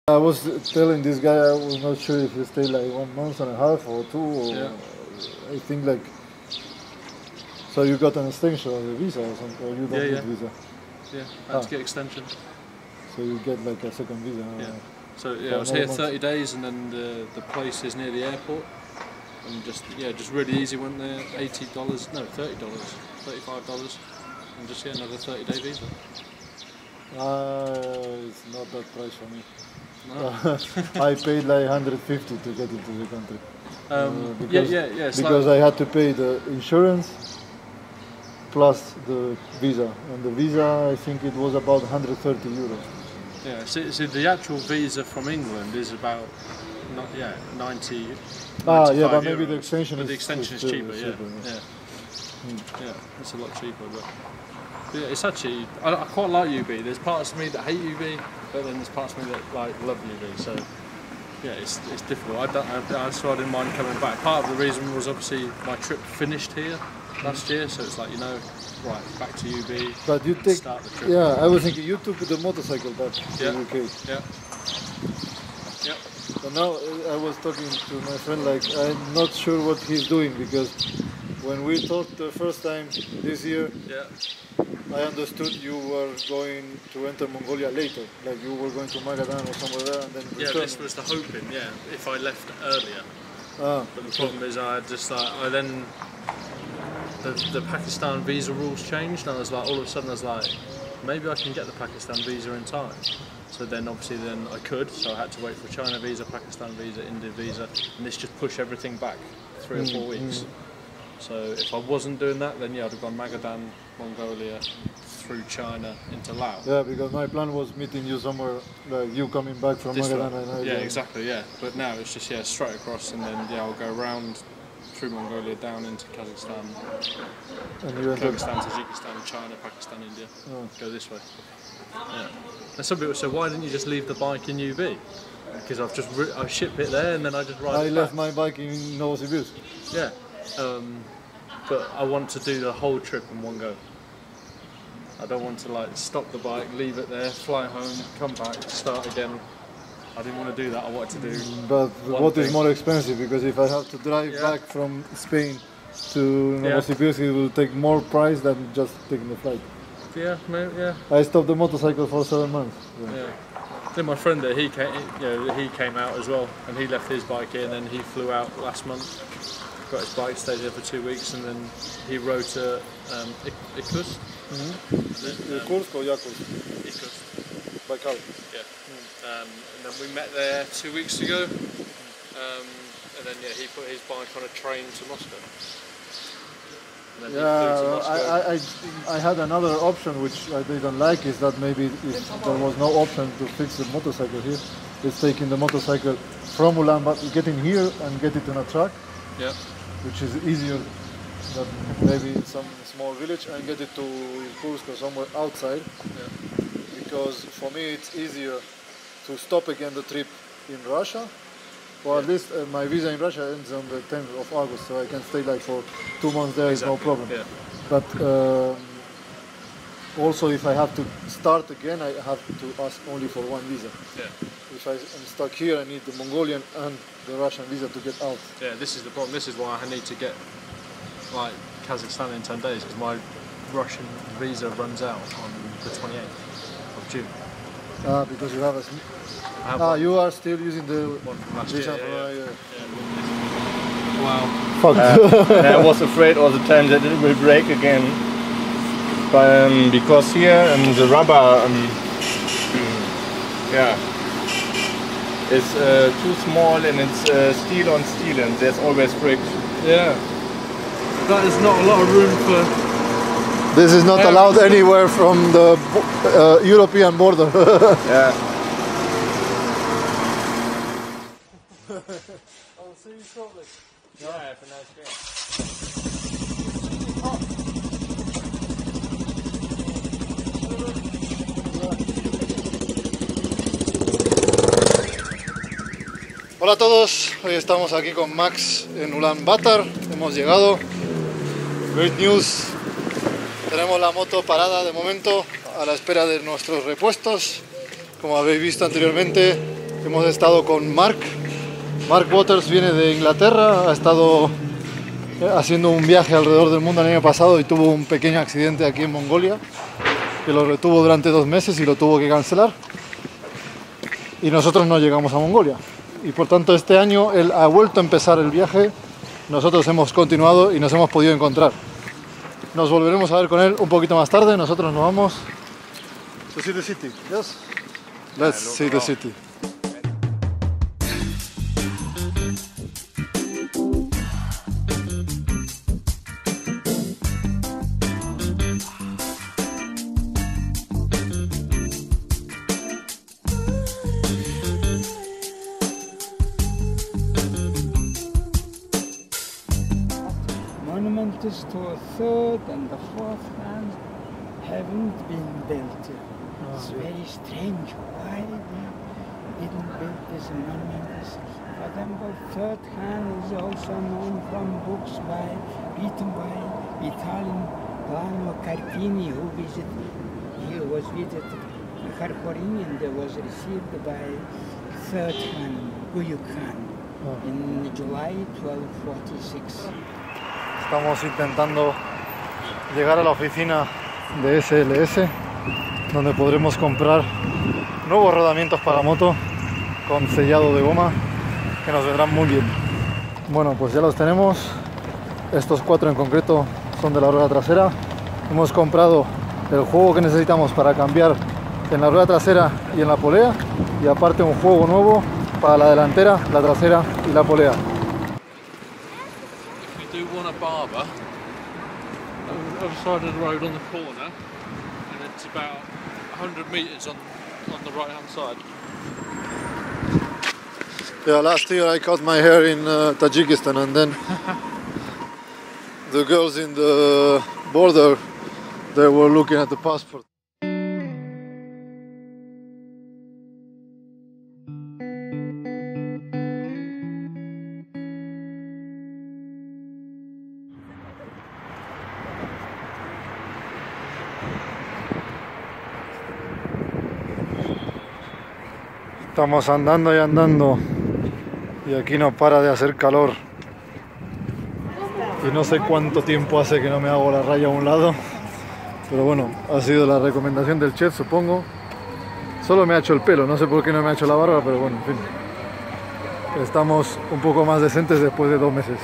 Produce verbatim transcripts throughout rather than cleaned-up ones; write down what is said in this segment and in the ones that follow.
I was telling this guy I was not sure if he stayed like one month and a half or two. Or yeah. I think like. So you got an extension of the visa or something, or you don't Yeah, need yeah. visa? Yeah, I had Ah. to get extension. So you get like a second visa. Yeah. Uh, So yeah, For I was another here month. thirty days, and then the the place is near the airport, and just yeah, just really easy. Went there, eighty dollars, no, thirty dollars, thirty-five dollars, and just yeah, another thirty day visa. uh, it's not that price for me. No. I paid like one hundred fifty to get into the country. Um, Uh, yeah, because yeah, yeah. It's because like, I had to pay the insurance plus the visa, and the visa I think it was about one hundred thirty euros. yeah. So, so the actual visa from England is about not yeah ninety. Ah, yeah, but ninety-five maybe the euros, extension but is the extension is is cheaper. cheaper, Yeah, yeah. yeah, yeah. It's a lot cheaper, but. but yeah, it's actually I, I quite like U B. There's parts of me that hate U B, but then there's parts of me that like love U B. So yeah, it's it's difficult. I don't, I, I so I didn't mind coming back. Part of the reason was obviously my trip finished here last year, so it's like you know, right back to U B. But you take, Start the trip. yeah, I was thinking you took the motorcycle back to Yeah. the U K. Yeah. Yeah. So now uh, I was talking to my friend, like I'm not sure what he's doing, because when we talked the first time this year, Yeah. I understood you were going to enter Mongolia later, like you were going to Magadan or somewhere there and then Yeah, return. this was the hoping. Yeah, if I left earlier. Ah, But the problem is, I just like I then the the Pakistan visa rules changed, and I was like, all of a sudden, I was like, maybe I can get the Pakistan visa in time. So then, obviously, then I could. So I had to wait for China visa, Pakistan visa, India visa, and this just pushed everything back three or four weeks. So if I wasn't doing that, then yeah, I'd have gone Magadan, Mongolia, through China into Laos. yeah, because my plan was meeting you somewhere, like you coming back from This Magadan way. and I Yeah, going- exactly. Yeah, but now it's just yeah straight across, and then yeah I'll go round through Mongolia down into Kazakhstan, and you entered. Kyrgyzstan, Tajikistan, China, Pakistan, India. Oh. Go this way. Yeah. And some people say, why didn't you just leave the bike in U B? Because I've just ri- I ship it there and then I just ride I it left back. my bike in Novosibirsk. Yeah. Um, but I want to do the whole trip in one go. I don't want to like stop the bike, leave it there, fly home, come back, start again. I didn't want to do that. I wanted to do. But One what is thing. more expensive? Because if I have to drive Yeah. back from Spain to Yeah. Novosibirsk, it will take more price than just taking the flight. Yeah, maybe, yeah. I stopped the motorcycle for seven months. Yeah. Yeah. Then my friend there, he came, you know, he came out as well, and he left his bike here, and then he flew out last month. Got his bike, stayed here for two weeks, and then he rode to um, Ik- Irkutsk. Uh, Kursk or Yakutsk? Irkutsk, Baikal. yeah. Um, and then we met there two weeks ago, um, and then yeah, he put his bike on a train to Moscow. And then he flew to Yeah, Moscow. I, I, I, I had another option which I didn't like, is that maybe if there was no option to fix the motorcycle here, it's taking the motorcycle from Ulaanbaatar, getting here and get it in a truck, Yeah, which is easier than maybe in some small village, and get it to Kursk or somewhere outside, yeah, because for me it's easier to stop again the trip in Russia, or at least uh, my visa in Russia ends on the tenth of August, so I can stay like for two months there, it's no exactly, problem. Yeah, But um, also if I have to start again, I have to ask only for one visa. yeah. If I am stuck here, I need the Mongolian and the Russian visa to get out. Yeah, this is the problem. This is why I need to get like Kazakhstan in ten days, because my Russian visa runs out on the twenty-eighth of June. Ah, because you have a... I have Ah, one, you are still using the one from last year. visa Yeah, for... yeah. uh, Wow. Fuck. Uh, and I was afraid all the time that it will break again, but um, because here um, the rubber, um, yeah, is uh, too small and it's uh, steel on steel, and there's always breaks. Yeah. That is not a lot of room for. This is not Yeah. allowed anywhere from the bo- uh, European border. Yeah. I'll see you shortly. Yeah, have a nice day. Hola a todos, hoy estamos aquí con Max en Ulaanbaatar, hemos llegado. Great news, tenemos la moto parada de momento a la espera de nuestros repuestos. Como habéis visto anteriormente, Hemos estado con Mark. Mark Waters viene de Inglaterra, ha estado haciendo un viaje alrededor del mundo el año pasado y tuvo un pequeño accidente aquí en Mongolia que lo retuvo durante dos meses y lo tuvo que cancelar. Y nosotros no llegamos a Mongolia. Y por tanto este año él ha vuelto a empezar el viaje, nosotros hemos continuado y nos hemos podido encontrar. Nos volveremos a ver con él un poquito más tarde, nosotros nos vamos to see the city. Yes? Let's see the city. Monuments to a third and the fourth hand haven't been built. It's very strange why they didn't build this monument. For example, third hand is also known from books by written by Italian Lano Carpini, who visited. He was visited Kharkorin and was received by third hand Guyuk Khan in July twelve forty-six. Estamos intentando llegar a la oficina de S L S, donde podremos comprar nuevos rodamientos para moto con sellado de goma que nos vendrán muy bien. Bueno, pues ya los tenemos. Estos cuatro en concreto son de la rueda trasera. Hemos comprado el juego que necesitamos para cambiar en la rueda trasera y en la polea, y aparte un juego nuevo para la delantera, la trasera y la polea. Do want a barber on the other side of the road on the corner, and it's about one hundred metres on, on the right hand side. Yeah, last year I cut my hair in uh, Tajikistan, and then the girls in the border, they were looking at the passport. Estamos andando y andando y aquí no para de hacer calor y no sé cuánto tiempo hace que no me hago la raya a un lado, pero bueno, ha sido la recomendación del chef, supongo. Solo me ha hecho el pelo, no sé por qué no me ha hecho la barba, pero bueno, en fin, estamos un poco más decentes después de dos meses.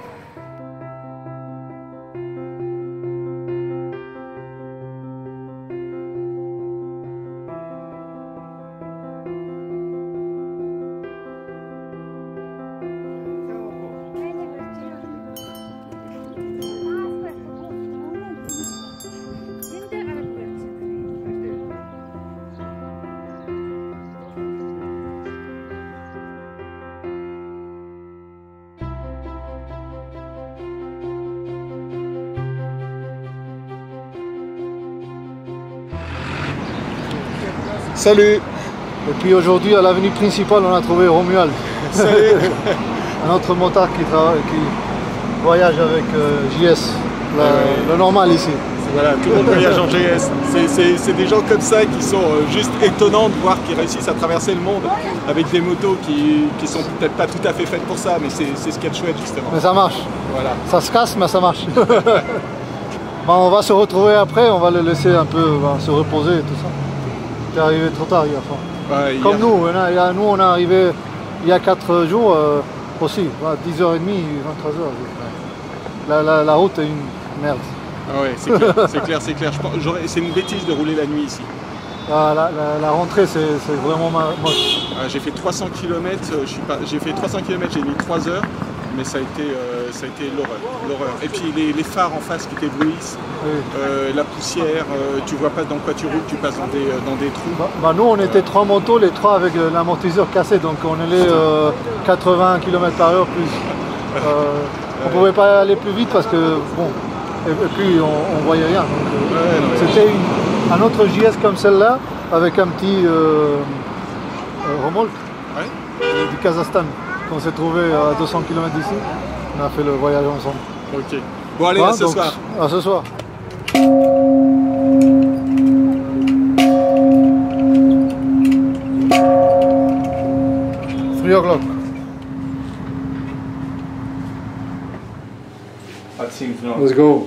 Salut. Et puis aujourd'hui à l'avenue principale on a trouvé Romuald. Salut. Un autre motard qui, qui voyage avec euh, J S, la, ouais. Le normal ici. Voilà, tout le monde voyage en G S. C'est des gens comme ça qui sont juste étonnants de voir qu'ils réussissent à traverser le monde avec des motos qui, qui sont peut-être pas tout à fait faites pour ça, mais c'est ce qu'il y a de chouette justement. Mais ça marche. Voilà. Ça se casse mais ça marche. Bon, on va se retrouver après, on va le laisser un peu ben, se reposer et tout ça. T'es arrivé trop tard hier soir. Ouais, Comme hier. nous, hein, nous on est arrivé il y a quatre jours euh, aussi, dix heures trente, vingt-trois heures. La, la, la route est une merde. Ah ouais, c'est clair, c'est clair, c'est clair. C'est une bêtise de rouler la nuit ici. La, la, la rentrée c'est vraiment moche. Ah, j'ai fait trois cents kilomètres, j'ai fait trois cents kilomètres, j'ai mis trois heures, mais ça a été, euh, ça a été l'horreur. Et puis les, les phares en face qui t'éblouissent, oui. euh, la poussière, euh, tu vois pas dans quoi tu roules, tu passes dans des, dans des trous. Bah, bah nous on était euh... trois motos, les trois avec l'amortisseur cassé, donc on allait euh, quatre-vingts kilomètres par heure plus. Euh, on pouvait pas aller plus vite parce que bon, et, et puis on, on voyait rien. Euh, ouais, C'était un autre J S comme celle-là avec un petit euh, euh, remorque ouais. du Kazakhstan. On s'est trouvé à deux cents kilomètres d'ici, on a fait le voyage ensemble. Ok. Bon allez, ah, à ce donc, soir. À ce soir. three o'clock. That seems not. Let's go.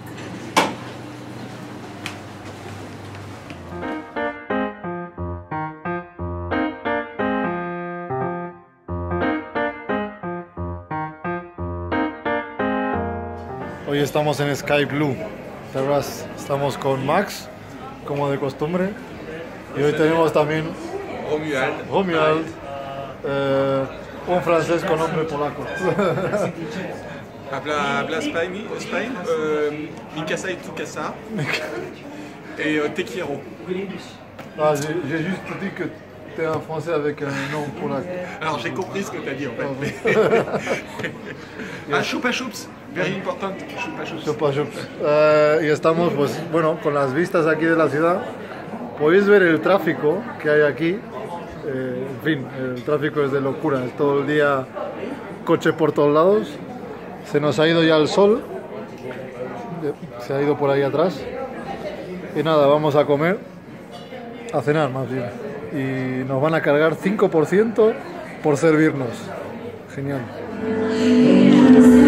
Hoy estamos en Sky Blue Terrace. Estamos con Max, como de costumbre. Y hoy tenemos también Romuald. Romuald, eh, un francés con nombre polaco. Habla, habla Spain, Spain euh, Mikasa y Tsukasa. Et euh, Te quiero. Ah, j'ai j'ai juste dit que tu es un français avec un nom polaco. Alors j'ai compris ce que tu as dit en fait. Ah, chupa chups. Very important. Chupa chups. Chupa chups. Eh, y estamos, pues, bueno, con las vistas aquí de la ciudad. Podéis ver el tráfico que hay aquí. Eh, en fin, el tráfico es de locura. Es todo el día coche por todos lados. Se nos ha ido ya el sol. Se ha ido por ahí atrás. Y nada, vamos a comer. A cenar más bien. Y nos van a cargar cinco por ciento por servirnos. Genial.